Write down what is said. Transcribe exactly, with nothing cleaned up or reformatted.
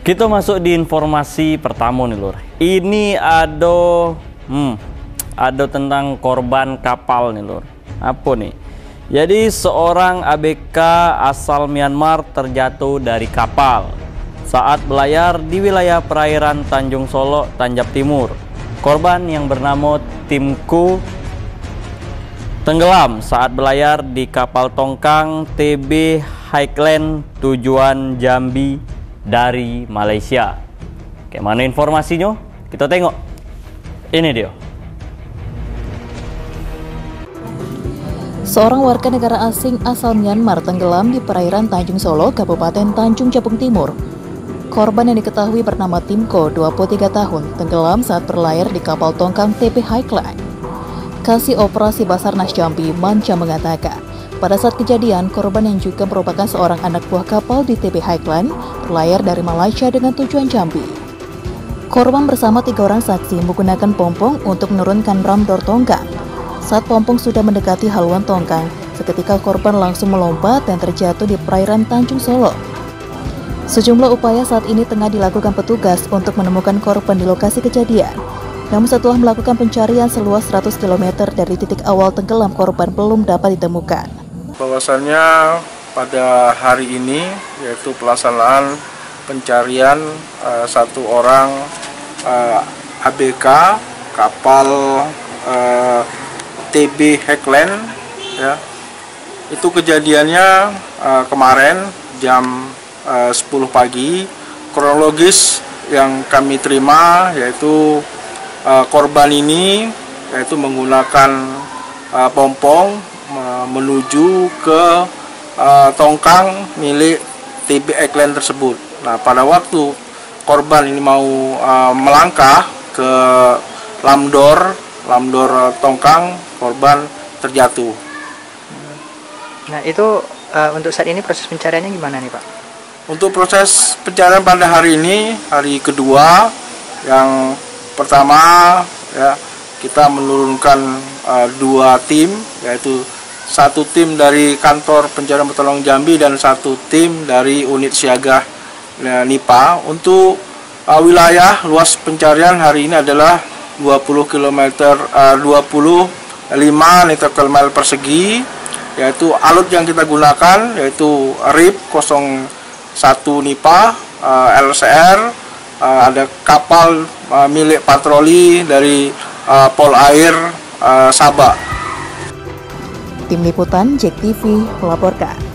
Kita masuk di informasi pertama nih lur. Ini ada hmm, ada tentang korban kapal nih lur. Apa nih? Jadi seorang A B K asal Myanmar terjatuh dari kapal saat berlayar di wilayah perairan Tanjung Solo, Tanjab Timur. Korban yang bernama Timku tenggelam saat berlayar di kapal tongkang T B Highland tujuan Jambi dari Malaysia. Kayak mana informasinya? Kita tengok. Ini dia. Seorang warga negara asing asal Myanmar tenggelam di perairan Tanjung Solo, Kabupaten Tanjung Jabung Timur. Korban yang diketahui bernama Timko, dua puluh tiga tahun, tenggelam saat berlayar di kapal tongkang T B Highland. Kasih Operasi Basarnas Jambi, Manca, mengatakan, pada saat kejadian, korban yang juga merupakan seorang anak buah kapal di T B Highland berlayar dari Malaysia dengan tujuan Jambi. Korban bersama tiga orang saksi menggunakan pompong untuk menurunkan ramdor tongkang. Saat pompong sudah mendekati haluan tongkang, seketika korban langsung melompat dan terjatuh di perairan Tanjung Solo. Sejumlah upaya saat ini tengah dilakukan petugas untuk menemukan korban di lokasi kejadian. Namun setelah melakukan pencarian seluas seratus kilometer dari titik awal tenggelam, korban belum dapat ditemukan. Bahwasannya pada hari ini yaitu pelaksanaan pencarian uh, satu orang uh, A B K kapal uh, T B Highland, ya. Itu kejadiannya uh, kemarin jam uh, sepuluh pagi. Kronologis yang kami terima yaitu uh, korban ini yaitu menggunakan uh, pompong uh, menuju ke uh, tongkang milik T B Highland tersebut. Nah, pada waktu korban ini mau uh, melangkah ke lamdor lamdor tongkang, korban terjatuh. Nah, itu uh, untuk saat ini proses pencariannya gimana nih Pak? Untuk proses pencarian pada hari ini, hari kedua, yang pertama ya kita menurunkan uh, dua tim, yaitu satu tim dari kantor pencarian pertolongan Jambi dan satu tim dari unit siaga uh, NIPA. Untuk uh, wilayah luas pencarian hari ini adalah dua puluh kilometer, uh, dua puluh lima nautical mile persegi, yaitu alut yang kita gunakan yaitu R I P nol satu NIPA, uh, L C R, uh, ada kapal uh, milik patroli dari uh, Polair uh, Sabah. Tim Liputan J E K T V melaporkan.